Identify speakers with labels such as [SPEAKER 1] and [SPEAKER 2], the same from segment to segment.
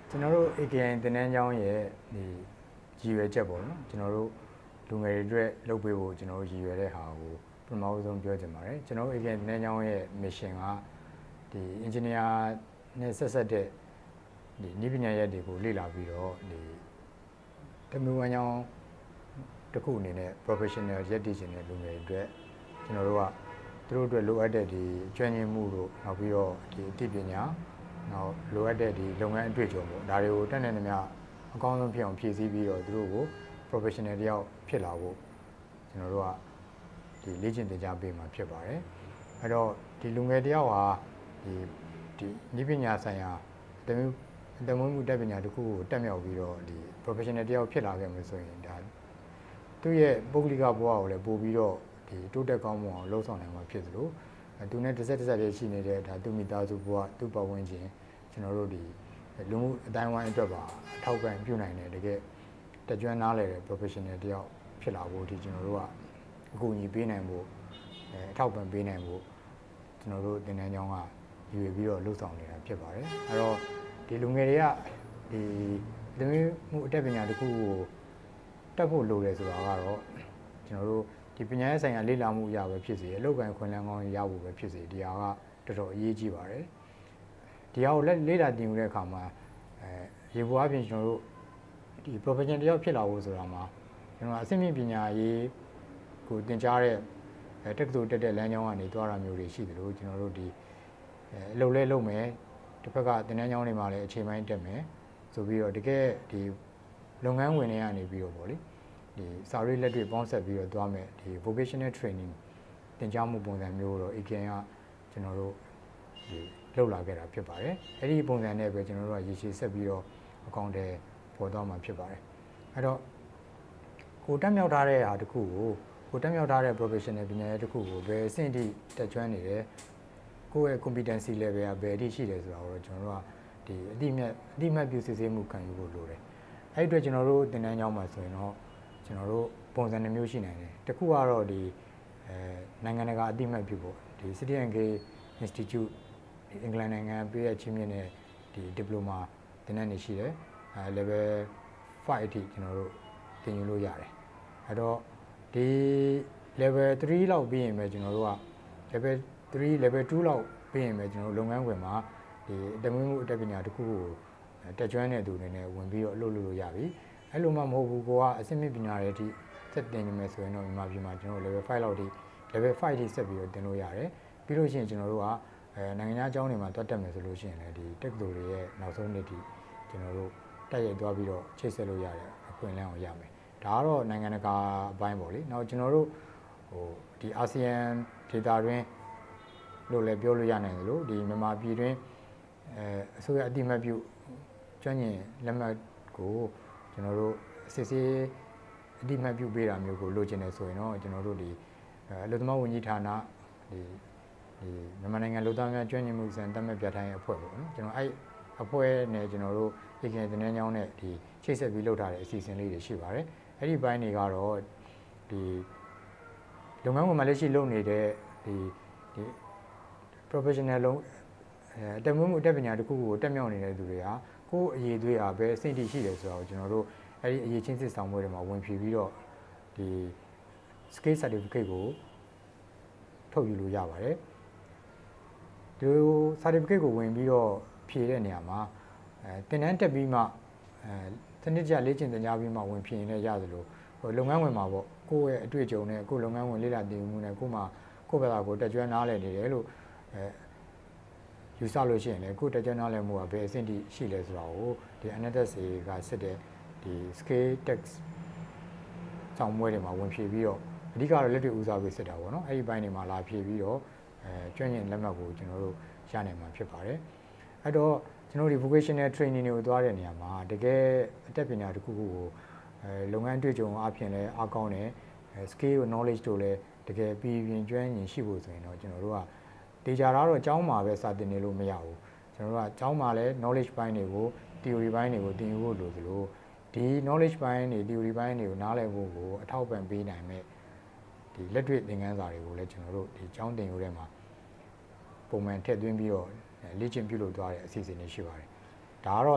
[SPEAKER 1] ကျွန်တော်တို့ AKN သင်တန်းကျောင်းရဲ့ဒီရည်ရွယ်ချက်ပေါ့နော်ကျွန်တော်တို့လူငယ်တွေအတွက်လုပ်ပေးဖို့ကျွန်တော်တို့ရည်ရွယ်တဲ့ဟာကိုပထမဆုံးပြောချင်ပါတယ်ကျွန်တော်တို့ AKN သင်တန်းကျောင်းရဲ့ mission ကဒီ engineer နဲ့ဆက်ဆက်တဲ့ဒီနည်းပညာရပ်တွေကိုလေ့လာပြီးတော့ဒီတမျိုးဝမ်းကြောင်းတစ်ခုအနေနဲ့ professional ရပ်တည်ခြင်းတဲ့လူငယ်တွေအတွက်ကျွန်တော်တို့ကသူတို့အတွက်လိုအပ်တဲ့ဒီကျွမ်းကျင်မှုတို့နောက်ပြီးတော့ဒီအသိပညာနောက်လိုအပ်တဲ့ဒီလုပ်ငန်းအတွေ့အကြုံပေါ့ဒါတွေကိုတက်နေသမျှအကောင်းဆုံးဖြစ်အောင်ဖြည့်ဆည်းပြီးတော့သူတို့ကို professional တယောက်ဖြစ်လာဖို့ကျွန်တော်တို့ကဒီလေ့ကျင့်သင်ကြားပေးမှာဖြစ်ပါတယ်အဲ့တော့ဒီလူငယ်တယောက်ဟာဒီနည်းပညာဆိုင်ရာတမွေးမှုတက်ပညာတစ်ခုကိုတက်မြောက်ပြီးတော့ဒီ professional တယောက်ဖြစ်လာခဲ့မှာဆိုရင်ဒါသူ့ရဲ့ပုဂ္ဂလိကဘဝကိုလည်းပို့ပြီးတော့ဒီတိုးတက်ကောင်းမွန်အောင်လှုပ်ဆောင်နိုင်မှာဖြစ်သလိုသူနဲ့တစ်ဆက်တည်းရှိနေတဲ့ဒါသူမိသားစုဘဝသူ့ပတ်ဝန်းကျင်ကျွန်တော်တို့ဒီလူမှုအတိုင်းဝိုင်းအတွက်ပါအထောက်ပံ့ပြုနိုင်တဲ့တကယ်တကြွနားလည်တဲ့ professional တယောက်ဖြစ်လာဖို့ဒီကျွန်တော်တို့ကအကူအညီပေးနိုင်ဖို့အထောက်ပံ့ပေးနိုင်ဖို့ကျွန်တော်တို့သင်တန်းကျောင်းကယူပြီးတော့လှုပ်ဆောင်နေတာဖြစ်ပါတယ်အဲ့တော့ဒီလူငယ်တွေကဒီလူမှုအတတ်ပညာတစ်ခုကိုတက်ဖို့လိုတယ်ဆိုတာကတော့ကျွန်တော်တို့ဒီပညာရေးဆိုင်ရာလေ့လာမှုအရာပဲဖြစ်စေအလုပ်ကိုင်ခွင့်လန်းကောင်းရဖို့ပဲဖြစ်စေဒီဟာကတော်တော်အရေးကြီးပါတယ်ဒီဟာကိုလေ့လာသင်ယူတဲ့အခါမှာရေပေါ်အပြင်ကျွန်တော်တို့ဒီ professional တယောက်ဖြစ်လာဖို့ဆိုတာမှာကျွန်တော်အဆင့်မြင့်ပညာရေးကိုသင်ကြားတဲ့တက္ကသိုလ်တက်တဲ့လမ်းကြောင်းကနေသွားတာမျိုးတွေရှိတယ်လို့ကျွန်တော်တို့ဒီအလုပ်လဲလုပ်မယ်တစ်ဖက်ကသင်တန်းကျောင်းတွေမှာလည်းအချိန်ပိုင်းတက်မယ်ဆိုပြီးတော့တကယ်ဒီလုပ်ငန်းဝင်တွေကနေပြီးတော့ဗောလေဒီစာရေးလက်တွေပေါင်းဆက်ပြီးတော့သွားမယ်ဒီ vocational training သင်ကြားမှုပုံစံမျိုးတော့ AKN ကကျွန်တော်တို့ဒီလုပ်လာခဲ့တာဖြစ်ပါတယ်အဲ့ဒီပုံစံနဲ့ပဲကျွန်တော်တို့ကရေရှည်ဆက်ပြီးတော့အကောင့်တွေပေါ်သွားမှာဖြစ်ပါတယ်အဲ့တော့ကိုတက်မြောက်ထားတဲ့ဟာတစ်ခုကိုတက်မြောက်ထားတဲ့ professional ပညာရေးတစ်ခုကိုဘယ်အဆင့်ထိတက်ကျွမ်းနေတယ်ကိုယ့်ရဲ့ competency level ကဘယ်အထိရှိတယ်ဆိုတာကိုတော့ကျွန်တော်တို့ကဒီအတိအမှတ်ပြုစစ်ဆေးမှုခံယူဖို့လိုတယ်အဲ့ဒီအတွက်ကျွန်တော်တို့သင်တန်းကျောင်းမှာဆိုရင်တော့ကျွန်တော်တို့ပုံစံနှမျိုးရှိနိုင်တယ်တစ်ခုကတော့ဒီနိုင်ငံတကာအတိအမှတ်ပြုဖို့ဒီ City and Gay Institute ဒီအင်္ဂလန်နိုင်ငံပေးရချင်းမြင့်တဲ့ဒီ diploma သင်တန်းတွေရှိတယ်level 5အထိကျွန်တော်တို့သင်ယူလို့ရတယ်အဲ့တော့ဒီ level 3လောက်ပြီးရင်ပဲကျွန်တော်တို့က level 3 level 2လောက်ပြီးရင်ပဲကျွန်တော်တို့လုပ်ငန်းခွင်မှာဒီတမွေးမှုအတတ်ပညာတစ်ခုကိုတက်ကျွမ်းတဲ့သူတွေနဲ့ဝင်ပြီးတော့အလုပ်လုပ်လို့ရပြီအဲ့လိုမှမဟုတ်ဘူးကိုကအဆင့်မြင့်ပညာတွေအထိဆက်တင်နေမယ်ဆိုရင်တော့မြန်မာပြည်မှာကျွန်တော်တို့ level 5လောက်ထိ level 5ထိဆက်ပြီးတော့တင်လို့ရတယ်ပြီးလို့ရှိရင်ကျွန်တော်တို့ကနိုင်ငံခြားအကြောင်းတွေမှာတွတ်တက်မယ်ဆိုလို့ရှိရင်လည်းဒီတက္ကသိုလ်တွေရဲ့နောက်ဆုံးနှစ်ထိကျွန်တော်တို့တက်ရိုက်သွားပြီးတော့ချိတ်ဆက်လို့ရတယ်အခွင့်အလမ်းကိုရမယ်ဒါကတော့နိုင်ငံတကာအပိုင်းပေါ့လေနောက်ကျွန်တော်တို့ဟိုဒီအာဆီယံဒေသတွင်းလို့လည်းပြောလို့ရနိုင်တယ်လို့ဒီမြန်မာပြည်တွင်းအစိုးရအတိအမှတ်ပြုကျွမ်းကျင်လက်မှတ်ကိုကျွန်တော်တို့စစ်ဆေးအတိအမှတ်ပြုပေးတာမျိုးကိုလိုချင်တယ်ဆိုရင်တော့ကျွန်တော်တို့ဒီအလုပ်သမားဝန်ကြီးဌာနဒီမြန်မာနိုင်ငံလူသားများကျွမ်းကျင်မှုစံတတ်မှတ်ပြဋ္ဌာန်းရေးအဖွဲ့ပေါ့နော်ကျွန်တော်အဲ့အဖွဲ့နဲ့ကျွန်တော်တို့ AKN သင်တန်းကျောင်းနဲ့ဒီချိတ်ဆက်ပြီးလုပ်ထားတဲ့အစီအစဉ်လေးတွေရှိပါတယ်အဲ့ဒီဘိုင်းတွေကတော့ဒီလုပ်ငန်းဝင်မှာလက်ရှိလုပ်နေတဲ့ဒီ professional လုံးတက်မွေးမှုအတတ်ပညာတစ်ခုကိုတက်မြောက်နေတဲ့သူတွေကကိုယ့်အရေးသွေးအားပဲအဆင့်ထိရှိတယ်ဆိုတော့ကျွန်တော်တို့အဲ့ဒီအရေးချင်းစစ်ဆောင်ပွဲတွေမှာဝင်ဖြည့်ပြီးတော့ဒီ skill certificate ကိုထုတ်ယူလို့ရပါတယ်ဒီ certificate ကိုဝင်ပြီးတော့ဖြည့်တဲ့နေရာမှာသင်တန်းတက်ပြီးမှစနစ်ကျလေ့ကျင့်သင်ကြားပြီးမှဝင်ဖြည့်ရင်လည်းရသလိုလုပ်ငန်းဝင်မှာပေါ့ကိုယ့်ရဲ့အတွေ့အကြုံနဲ့ကိုယ့်လုပ်ငန်းဝင်လေ့လာသင်ယူမှုနဲ့ကိုယ့်မှာကိုယ့်ဘက်ကကိုတက်ကြွနားလည်နေတယ်လို့ယူဆလို့ရှိရင်လည်းကိုယ်တက်ကြွနားလည်မှုကဘယ်အဆင့်ထိရှိလဲဆိုတာကိုဒီ NSS ကစစ်တဲ့ဒီ scale text ဆောင်ပွဲတွေမှာဝင်ဖြည့်ပြီးတော့အဓိကတော့လက်တွေ့ဦးစားပေးစစ်တာပေါ့နော်အဲ့ဒီဘိုင်းတွေမှာလာဖြည့်ပြီးတော့ကျွမ်းကျင်လက်မှတ်ကိုကျွန်တော်တို့ရနိုင်မှာဖြစ်ပါတယ်အဲ့တော့ကျွန်တော်တို့ဒီ vocational training တွေကိုသွားတဲ့နေရာမှာတကယ်အတတ်ပညာတစ်ခုခုကိုလုပ်ငန်းတွေ့ကြုံအပြင်လည်းအားကောင်းတယ် skill တို့ knowledge တို့လည်းတကယ်ပြီးပြင်ကျွမ်းကျင်ရှိဖို့ဆိုရင်တော့ကျွန်တော်တို့ကဒေတာတော့အကြောင်းမှာပဲစာသင်နေလို့မရဘူးကျွန်တော်တို့ကအကြောင်းမှာလည်း knowledge ပိုင်းတွေကို theory ပိုင်းတွေကိုသင်ယူဖို့လိုသလိုဒီ knowledge ပိုင်းတွေ theory ပိုင်းတွေကိုနားလည်ဖို့ကိုအထောက်ပံ့ပေးနိုင်မဲ့ဒီလက်တွေ့သင်ခန်းစာတွေကိုလည်းကျွန်တော်တို့ဒီကျောင်းသင်ယူထဲမှာပုံမှန်ထည့်သွင်းပြီးတော့လေ့ကျင့်ပြုလုပ်သွားတဲ့အစီအစဉ်တွေရှိပါတယ်ဒါကတော့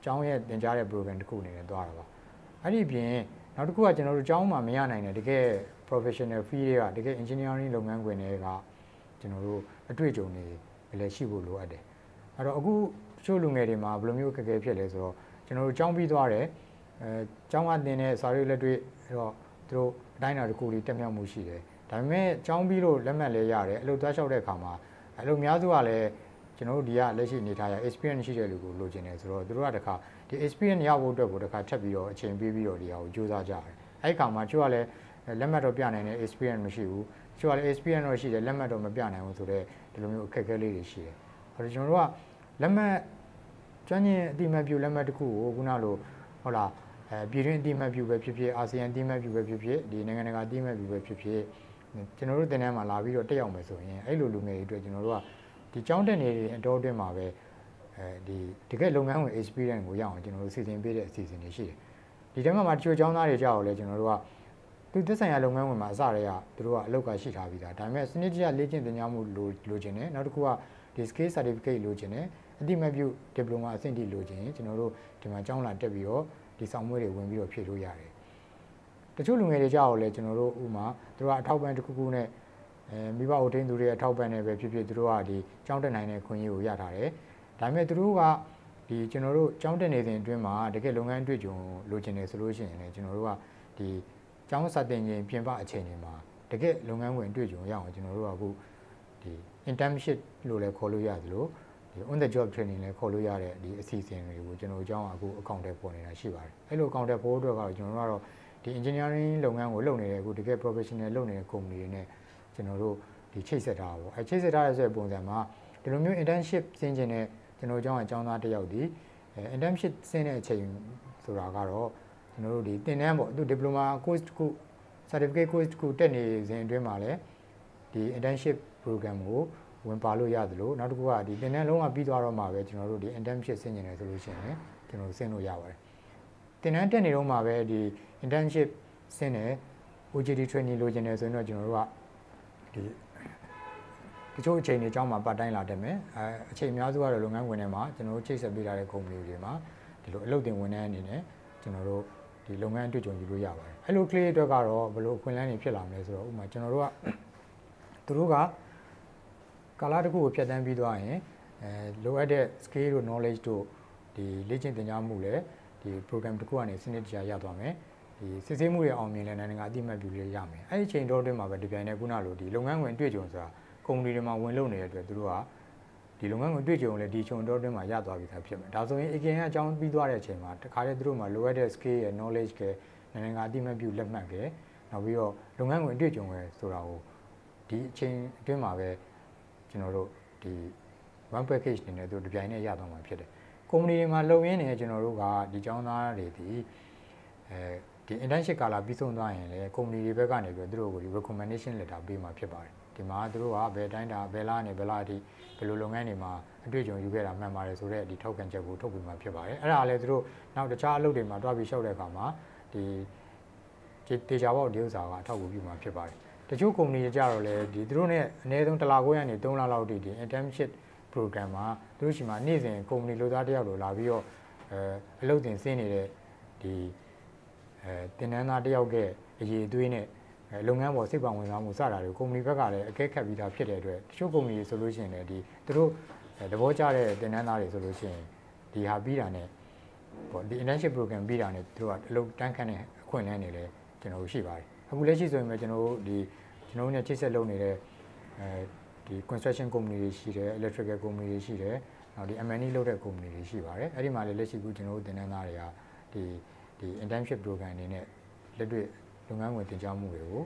[SPEAKER 1] ကျောင်းရဲ့သင်ကြားတဲ့ program တစ်ခုအနေနဲ့သွားတာပါအဲ့ဒီပြင်နောက်တစ်ခုကကျွန်တော်တို့ကျောင်းမှာမရနိုင်တဲ့တကယ် professional field တွေကတကယ် engineering လုပ်ငန်းခွင်တွေကကျွန်တော်တို့အတွေ့အကြုံတွေလည်းရှိဖို့လိုအပ်တယ်အဲ့တော့အခုတချို့လူငယ်တွေမှာဘယ်လိုမျိုးအခက်အခဲဖြစ်လဲဆိုတော့ကျွန်တော်တို့ကျောင်းပြီးသွားတယ်ကျောင်းကသင်တဲ့စာရေးလက်တွေ့အဲ့တော့သူတို့အတိုင်းအတာတစ်ခုလေးတက်မြောက်မှုရှိတယ်ဒါပေမဲ့ကျောင်းပြီးလို့လက်မှတ်လည်းရတယ်အလုပ်သွားလျှောက်တဲ့အခါမှာအလုပ်များစုကလည်းကျွန်တော်တို့ဒီကလက်ရှိအနေထားရ experience ရှိတဲ့လူကိုလိုချင်တယ်ဆိုတော့သူတို့ကတခါဒီ experience ရဖို့အတွက်ကိုတခါထပ်ပြီးတော့အချိန်ပေးပြီးတော့ဒီဟာကိုစူးစမ်းကြတယ်အဲ့ဒီအခါမှာချို့ကလည်းလက်မှတ်တော့ပြနိုင်တဲ့ experience မရှိဘူးချို့ကလည်း experience တော့ရှိတယ်လက်မှတ်တော့မပြနိုင်ဘူးဆိုတော့ဒီလိုမျိုးအခက်အခဲလေးတွေရှိတယ်အဲ့တော့ကျွန်တော်တို့ကလက်မှတ်ကျွမ်းကျင်အတိအမှတ်ပြုလက်မှတ်တစ်ခုကိုခုနလိုဟုတ်လားပြည်တွင်းအတိအမှတ်ပြုပဲဖြစ်ဖြစ်အာဆီယံအတိအမှတ်ပြုပဲဖြစ်ဖြစ်ဒီနိုင်ငံတကာအတိအမှတ်ပြုပဲဖြစ်ဖြစ်ကျွန်တော်တို့တင်တန်းမှာလာပြီးတော့တက်ရောက်မယ်ဆိုရင်အဲ့လိုလူငယ်တွေအတွက်ကျွန်တော်တို့ကဒီကျောင်းတက်နေတဲ့အတော်အတွင်းမှာပဲဒီတကယ်လုပ်ငန်းဝင် experience ကိုရအောင်ကျွန်တော်တို့စီစဉ်ပေးတဲ့အစီအစဉ်တွေရှိတယ်ဒီထဲမှာတချို့ကျောင်းသားတွေကြောက်လဲကျွန်တော်တို့ကသူသက်ဆိုင်ရာလုပ်ငန်းဝင်မှာအစတည်းကသူတို့ကအလုပ်ကရှိထားပြီးသားဒါပေမဲ့စနစ်တကျလေ့ကျင့်သင်ကြားမှုလိုချင်တယ်နောက်တစ်ခုကဒီ skill certificate လိုချင်တယ်အတိမပြု diploma အဆင့်ထိလိုချင်ကျွန်တော်တို့ဒီမှာကျောင်းလာတက်ပြီးတော့ဒီဆောင်မွေးတွေဝင်ပြီးတော့ဖြည့်လို့ရတယ်တချို့လူငယ်တွေကြောက်လဲကျွန်တော်တို့ဥမာသူတို့ကအထောက်ပံ့တစ်ခုခုနဲ့မိဘအုပ်ထိန်းသူတွေအထောက်ပံ့နေပဲဖြစ်ဖြစ်သူတို့ကဒီကျောင်းတက်နိုင်တဲ့ခွင့်ရကိုရထားတယ်ဒါပေမဲ့သူတို့ကဒီကျွန်တော်တို့ကျောင်းတက်နေစဉ်အတွင်းမှာတကယ်လုပ်ငန်းတွေ့ကြုံလိုချင်တယ်ဆိုလို့ရှိရင်လည်းကျွန်တော်တို့ကဒီကျောင်းစတင်ခြင်းပြင်ပအချိန်တွေမှာတကယ်လုပ်ငန်းဝင်တွေ့ကြုံရအောင်ကျွန်တော်တို့ကအခုဒီ internship လို့လည်းခေါ်လို့ရတယ်လို့ဒီ on the job training လည်းခေါ်လို့ရတဲ့ဒီအစီအစဉ်တွေကိုကျွန်တော်တို့အကြောင်းအခုအကောင့်ထဲပေါ်နေတာရှိပါတယ်အဲ့လိုအကောင့်ထဲပေါ်အတွက်ကတော့ကျွန်တော်တို့ကတော့ဒီ engineering လုပ်ငန်းကိုလုပ်နေတဲ့အခုတကယ် professional လုပ်နေတဲ့ company တွေနဲ့ကျွန်တော်တို့ဒီချိတ်ဆက်ထားတာပေါ့အဲချိတ်ဆက်ထားတဲ့ဆိုတဲ့ပုံစံမှာဒီလိုမျိုး internship ဆင်းခြင်းနဲ့ကျွန်တော်တို့အကြောင်းသားတစ်ယောက်ဒီinternship ဆင်းတဲ့အချိန်ဆိုတာကတော့ကျွန်တော်တို့ဒီသင်တန်းပေါ့သူ diploma course တစ်ခု certificate course တစ်ခုတက်နေစဉ်အတွင်းမှာလည်းဒီ internship program ကိုဝင်ပါလို့ရတယ်လို့နောက်တစ်ခုကဒီသင်တန်းလုံးဝပြီးသွားတော့မှပဲကျွန်တော်တို့ဒီ internship ဆင်းနေတယ်ဆိုလို့ရှိရင်ကျွန်တော်တို့ဆင်းလို့ရပါတယ်သင်တန်းတက်နေတော့မှပဲဒီ internship ဆင်းတယ် OJT training လိုချင်တယ်ဆိုရင်တော့ကျွန်တော်တို့ကဒီတချို့အချိန်တွေအကြောင်းမှာပတ်တိုင်းလာတက်မယ်အချိန်အများစုကတော့လုပ်ငန်းဝင်ထဲမှာကျွန်တော်တို့ချိတ်ဆက်ပေးထားတဲ့ company တွေမှာဒီလိုအလုပ်တင်ဝင်တဲ့အနေနဲ့ကျွန်တော်တို့ဒီလုပ်ငန်းအတွေ့အကြုံယူလို့ရပါတယ်အဲ့လို clay အတွက်ကတော့ဘယ်လိုအခွင့်အလမ်းတွေဖြစ်လာမလဲဆိုတော့ဥပမာကျွန်တော်တို့ကသူတို့ကကာလတစ်ခုကိုဖြတ်တန်းပြီးသွားရင်လိုအပ်တဲ့ skill တို့ knowledge တို့ဒီလေ့ကျင့်သင်ကြားမှုလည်းဒီ program တစ်ခုကနေစနစ်တကျရသွားမယ်ဒီစစ်ဆေးမှုတွေအောင်မြင်လဲနိုင်ငံအတိအမှတ်ပြုလို့ရမယ်အဲ့ဒီချိန်တော့အတွင်းမှာပဲဒီပြိုင်နဲ့ခုနလိုဒီလုပ်ငန်းဝင်တွေ့ကြုံဆိုတာကုမ္ပဏီတွေမှာဝင်လုပ်နေတဲ့အတွက်သူတို့ကဒီလုပ်ငန်းဝင်တွေ့ကြုံလဲဒီချိန်တော့အတွင်းမှာရသွားပြီသားဖြစ်မယ်ဒါဆိုရင် again အကြောင်းပြီးသွားတဲ့အချိန်မှာတခါတည်းသူတို့မှာလိုအပ်တဲ့ skill ရဲ့ knowledge ကနိုင်ငံအတိအမှတ်ပြုလက်မှတ်ကနောက်ပြီးတော့လုပ်ငန်းဝင်တွေ့ကြုံရဲဆိုတာကိုဒီအချိန်အတွင်းမှာပဲကျွန်တော်တို့ဒီ one package နေနဲ့သူတို့ဒီပြိုင်နဲ့ရသွားမှာဖြစ်တယ်ကုမ္ပဏီတွေမှာလုပ်ရင်းနေကျွန်တော်တို့ကဒီကျောင်းသားတွေဒီဒီ internship ကာလပြီးဆုံးသွားရင်လည်းကုမ္ပဏီတွေဘက်ကနေပြီးသူတို့ကိုဒီ recommendation letter ပေးမှာဖြစ်ပါတယ်ဒီမှာသူတို့ကဘယ်တိုင်းတာဘယ်လားနေဘယ်လားအထိဘယ်လိုလုပ်ငန်းတွေမှာအတွေ့အကြုံယူခဲ့တာမှန်ပါတယ်ဆိုတော့ဒီထောက်ခံချက်ကိုထုတ်ပေးမှာဖြစ်ပါတယ်အဲ့ဒါလည်းသူတို့နောက်တခြားအလုပ်တွေမှာတွားပြီးရှောက်တဲ့အခါမှာဒီတေချာပေါက်ဒီဥစ္စာကအထောက်အကူပြုမှာဖြစ်ပါတယ်တချို့ကုမ္ပဏီတွေကြတော့လေဒီသူတို့နဲ့အနည်းဆုံး1လခွဲကနေ3လလောက်ထိဒီ internship program မှာသူတို့ရှိမှနေ့စဉ်ကုမ္ပဏီလူသားတယောက်လိုလာပြီးတော့အလုပ်တင်ဆင်းနေတဲ့ဒီတင်နန်းသားတယောက်ရဲ့အရေးအသွေးနဲ့လုပ်ငန်းပေါ်စိတ်ပါဝင်စားမှုစတာတွေကုမ္ပဏီဘက်ကလည်းအကဲခတ်ပြီးသားဖြစ်တဲ့အတွက်တချို့ကုမ္ပဏီတွေဆိုလို့ရှိရင်လည်းဒီသူတို့သဘောကျတဲ့တင်နန်းသားတွေဆိုလို့ရှိရင်ဒီဟာပြီးတာနဲ့ပေါ့ဒီ internship program ပြီးတာနဲ့သူတို့ကအလုပ်တန်းခန့်တဲ့အခွင့်အလမ်းတွေလည်းကျွန်တော်တို့ရှိပါတယ်အခုလက်ရှိဆိုရင်ပဲကျွန်တော်တို့နဲ့ချိတ်ဆက်လုပ်နေတဲ့ဒီ construction company တွေရှိတယ် electrical company တွေရှိတယ်နောက်ဒီ M&E လုပ်တဲ့ company တွေရှိပါတယ်အဲ့ဒီမှာလည်းလက်ရှိကူကျွန်တော်တို့တင်နန်းသားတွေကဒီ internship program အနေနဲ့လက်တွေ့လုပ်ငန်းဝင်တင်ကြားမှုတွေကို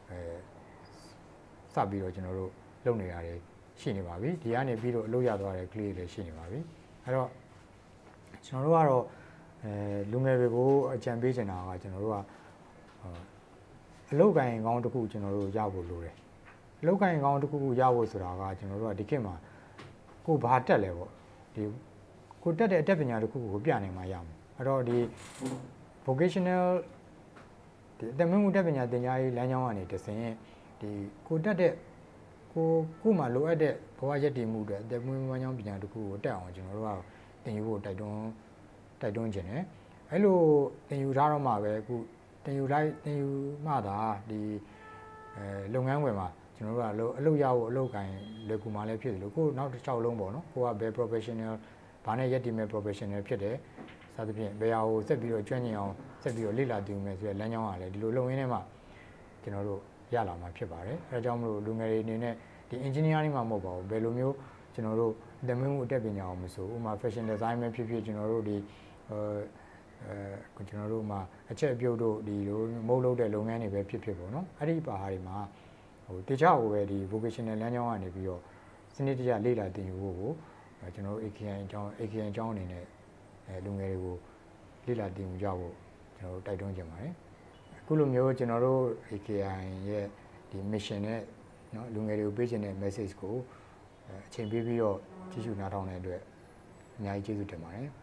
[SPEAKER 1] စပြီးတော့ကျွန်တော်တို့လုပ်နေရတယ်ရှိနေပါပြီဒီကနေပြီးတော့အလုပ်ရသွားတဲ့ clay တွေရှိနေပါပြီအဲ့တော့ကျွန်တော်တို့ကတော့လူငယ်တွေကိုအကြံပေးချင်တာကကျွန်တော်တို့ကအလုပ်ကိုင်ကောင်းတစ်ခုကျွန်တော်တို့ရဖို့လိုတယ်အလုပ်ကိုင်ကောင်းတစ်ခုရဖို့ဆိုတာကကျွန်တော်တို့ကဒီခေတ်မှာကိုဘာတက်လဲပေါ့ဒီကိုတက်တဲ့အတတ်ပညာတစ်ခုကိုပြနိုင်မှရမယ်အဲ့တော့ဒီ vocational ဒီအတမင်းမှုတက်ပညာသင်ကြားရေးလမ်းကြောင်းကနေတဆင့်ဒီကိုတက်တဲ့ကိုမှလိုအပ်တဲ့ဘဝရည်တည်မှုတွေအတမင်းဝမ်းကြောင်းပညာတစ်ခုကိုတက်အောင်ကျွန်တော်တို့ကသင်ယူဖို့တိုက်တွန်းတိုက်တွန်းခြင်းတယ်အဲ့လိုသင်ယူထားတော့မှပဲအခုသင်ယူမှသာဒီလုပ်ငန်းဝင်မှာကျွန်တော်တို့ကအလုပ်ရဖို့အလုပ်ကိုင်လွယ်ကူမှလည်းဖြစ်တယ်လို့ကိုနောက်တစ်ချောက်လုံးပေါ့နော်ကိုကဘယ် professional ဘာနဲ့ရက်တည်မဲ့ professional ဖြစ်တယ်စသဖြင့်ဘယ်ဟာကိုဆက်ပြီးတော့ကျွမ်းကျင်အောင်ဆက်ပြီးတော့လေ့လာသိမယ်ဆိုရယ်လမ်းကြောင်းကလည်းဒီလိုလုပ်ရင်းနဲ့မှကျွန်တော်တို့ရလာမှာဖြစ်ပါတယ်အဲဒါကြောင့်မလို့လူငယ်တွေအနေနဲ့ဒီ engineering မှာမဟုတ်ပါဘူးဘယ်လိုမျိုးကျွန်တော်တို့တမင်မှုအတက်ပညာအောင်မဆိုဥမာ fashion design ပဲဖြစ်ဖြစ်ကျွန်တော်တို့ဒီကျွန်တော်တို့မှာအချက်အပြုတ်တို့ဒီလိုမုတ်လုပ်တဲ့လုပ်ငန်းတွေပဲဖြစ်ဖြစ်ပေါ့နော်အဲ့ဒီပါဟာတွေမှာတခြားဟိုပဲဒီ vocational လမ်းကြောင်းကနေပြီးတော့စနစ်တကျလေ့လာသင်ယူဖို့ကိုကျွန်တော်တို့ AKN အကြောင်းအနေနဲ့လူငယ်တွေကိုလေ့လာသင်ယူကြဖို့ကျွန်တော်တို့တိုက်တွန်းချင်ပါတယ်အခုလိုမျိုးကျွန်တော်တို့ AKN ရဲ့ဒီ mission နဲ့နော်လူငယ်တွေကိုပေးချင်တဲ့ message ကိုအချိန်ပေးပြီးတော့ကြည့်ရှုနားထောင်တဲ့အတွက်အများကြီးကျေးဇူးတင်ပါတယ်